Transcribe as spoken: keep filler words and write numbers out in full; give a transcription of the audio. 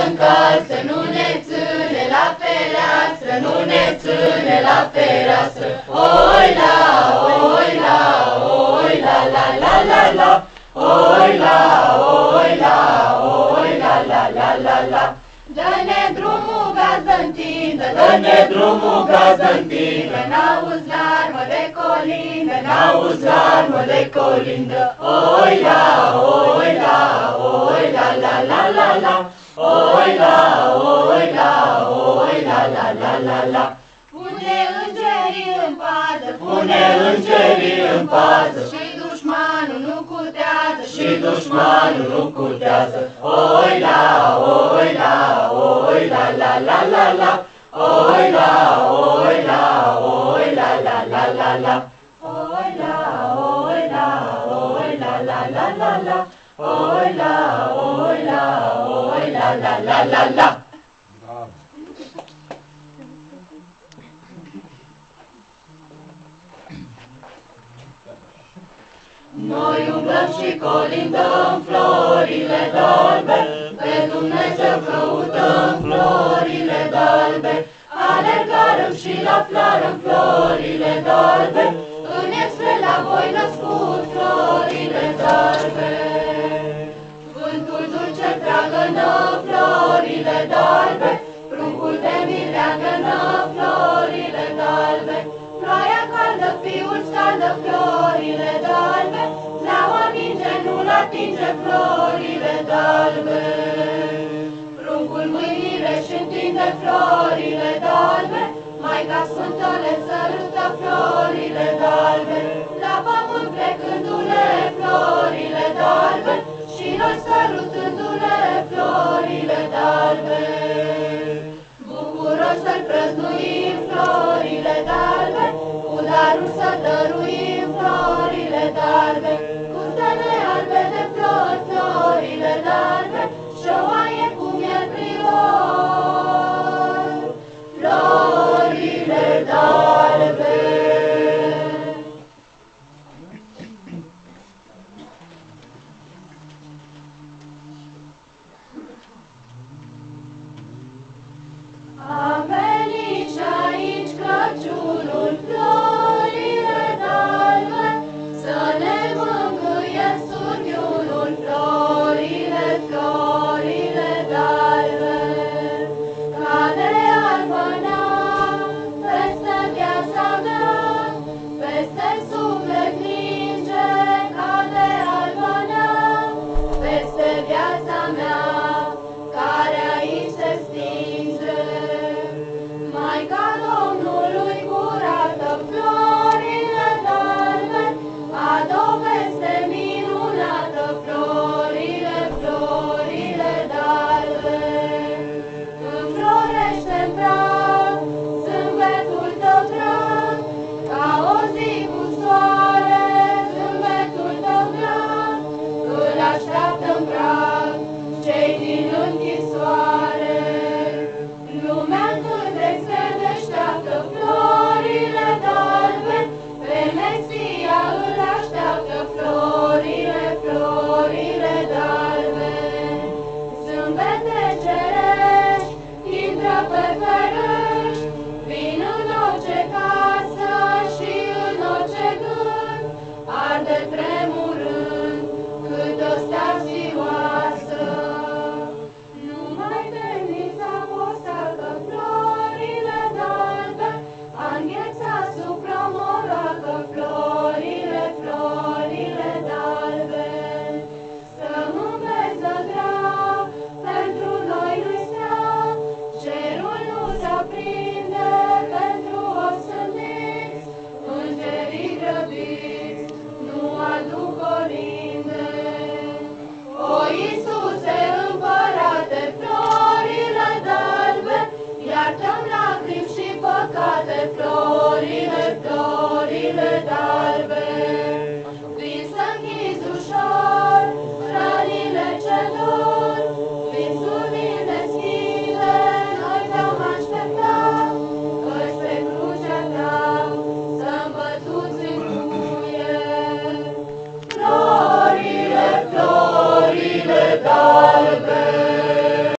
în cal, să nu ne ține la fereastră, nu ne ține la fereastră. Oi la, oi la, oi la la la la la, oi la, oi la, oi la la la la la. Dă-ne drumul gazdă-ntindă, dă-ne drumul gazdă-ntindă, n-auzi larmă de colindă, n-auzi larmă de colindă. Oi la, oi la, oi la la la la la, oi la, oi la, oi la la la la la. Pune îngerii în pază, pune îngerii în pază, și dușmanul nu cutează, și dușmanul nu cutează. Oi la, oi la, oi la la la la la, oi la, oi la, oi la la la la la. Oi la, oi la, oi la la la la la, oi la, oi la, oi la la la la la. Noi umblăm și colindăm florile d'albe, pe Dumnezeu căutăm florile d'albe. Alergarăm și la flarăm florile d'albe, în extre la voi născut florile d'albe. Vântul dulce tragănă florile d'albe, pruncul de mireagănă florile d'albe. Ploaia caldă, fiul scaldă florile d'albe, Pleaua ninge, nu-l atinge florile d'albe. Pruncul mâinile și întinde florile d'albe, Maica Sfântă le sărută florile d'albe. La pământ plecându-le florile d'albe, și noi sărutându-le florile d'albe. Bucuroși să-l prăznuim florile d'albe, cu darul să dăruim florile d'albe. Cu stele albe de flori, florile d'albe, și-o-aie cu miel prior, florile d'albe. A venit și aici Crăciunul, florile d'albe, să ne mângâie surghiunul, florile, florile d'albe. Cade albăna peste viața mea, peste suflet ninge, cade albăna peste viața mea, care aici se stinge. Maica Domnului curată florile d'albe, adu o veste minunată, florile, florile d'albe. Înflorește-n prag zâmbetul tău drag, ca o zi cu soare, zâmbetul tău drag, îl așteaptă-n prag cei din închisoare. Lumea întreg se deșteaptă, florile d'albe, pe Mesia îl așteaptă, florile, florile d'albe. Zâmbete